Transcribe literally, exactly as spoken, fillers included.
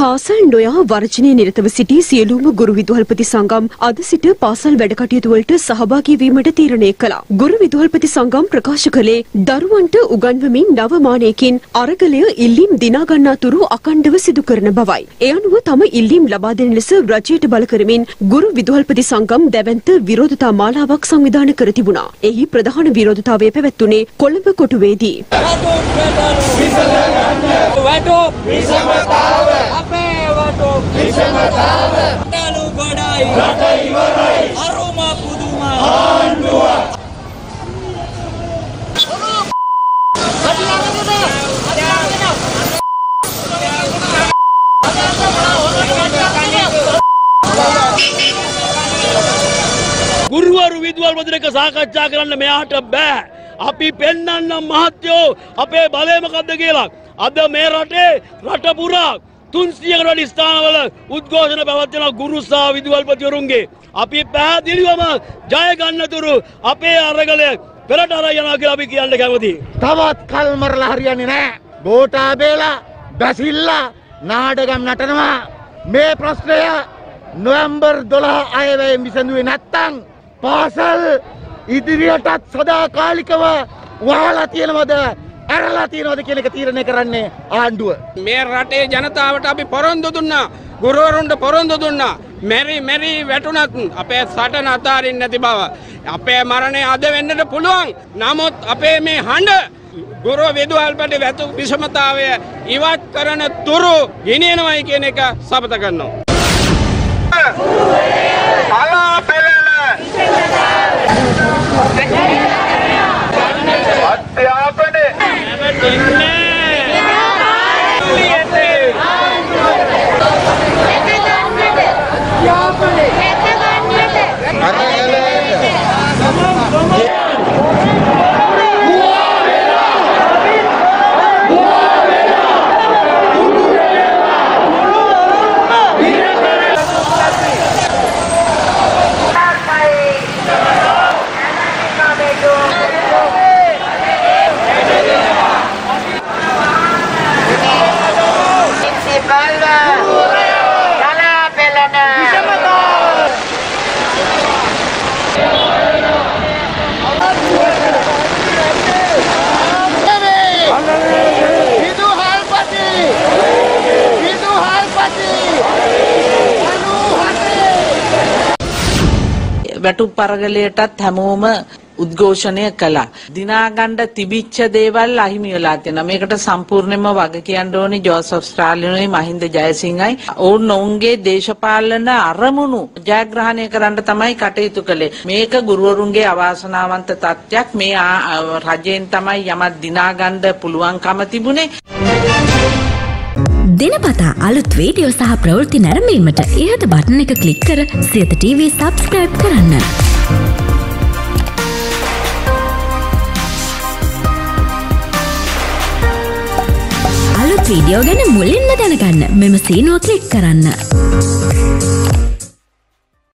පාසල් නොයා වර්ජනයේ නිරතව සිටි සියලුම ගුරු විදුහල්පති සංගම් අද සිට පාසල් වැඩ කටයුතු වලට සහභාගී වීමට තීරණය කළා. ගුරු විදුහල්පති සංගම් ප්‍රකාශ කළේ දරුවන්ට උගන්වමින් නව මානයකින් අරගලය ඉල්ලීම් දිනා ගන්නාතුරු අඛණ්ඩව සිදු කරන බවයි. ඒ අනුව තම ඉල්ලීම් ලබා දෙන ලෙස රජයට බල කරමින් ගුරු විදුහල්පති සංගම් දැවැන්ත විරෝධතා මාලාවක් සංවිධානය කර තිබුණා. එහි ප්‍රධාන විරෝධතාවය පැවැත්වුණේ කොළඹ කොටුවේදී. ගුරුවරු විදුහල්පතිනක සාකච්ඡා කරන්න මෙයාට බෑ. අපි පෙන්වන්න මහත්යෝ අපේ බලය මොකද්ද කියලා. අද මේ රටේ රට පුරා තුන්සියයකට වැඩි ස්ථානවල උද්ඝෝෂණ පැවැත්වෙන ගුරු සහ විදුහල්පතිවරුන්ගේ අපි පැහැදිලිවම ජය ගන්නතුරු අපේ අරගලය පෙරට අරගෙන යනවා කියලා අපි කියන්න කැමතියි. තවත් කල් මරලා හරියන්නේ නැහැ. ගෝඨාභයලා බැසිල්ලා නාඩගම් නටනවා. මේ ප්‍රශ්නය නොවැම්බර් දොළහ අයවැයෙන් විසඳුවේ නැත්තම් පාසල් ඉදිරියටත් සදාකාලිකව වහලා තියෙනවද ඇරලා තියෙනවද කියන එක තීරණය කරන්නේ ආණ්ඩුව. මේ රටේ ජනතාවට අපි පොරොන්දු දුන්නා. ගුරුවරුන්ට පොරොන්දු දුන්නා. මෙරි මෙරි වැටුණත් අපේ සටන අතාරින්න නැති බව. අපේ මරණය අද වෙන්නට පුළුවන්. නමුත් අපේ මේ හඬ ගුරු විදුහල්පති වැතු විෂමතාවය ඉවත් කරන තුරු ගෙනියනවයි කියන එක සපත කරනවා. අලා පෙළන අධ්‍යාපනයේ වැටුප් අරගලයටත් හැමෝම උද්ඝෝෂණය කළා. දිනා ගන්න තිබිච්ච දේවල් අහිමි වෙලා තියෙනවා. මේකට සම්පූර්ණයෙන්ම වග කියන්න ඕනේ ජෝසප් ස්ටාලිනුයි මහින්ද ජයසිංහයි. ඔවුන් ඔවුන්ගේ දේශපාලන අරමුණු ජයග්‍රහණය කරන්න තමයි කටයුතු කළේ. මේක ගුරුවරුන්ගේ අවාසනාවන්ත තත්ත්වයක්. මේ රජයෙන් තමයි යමක් දිනා ගන්න පුළුවන්කම තිබුණේ. දිනපතා අලුත් වීඩියෝ සහ ප්‍රවෘත්ති නැරඹීමට ඉහත බටන් එක ක්ලික් කර සියත ටීවී සබ්ස්ක්‍රයිබ් කරන්න. අලුත් වීඩියෝ ගැන මුලින්ම දැනගන්න මෙම සීනුව ක්ලික් කරන්න.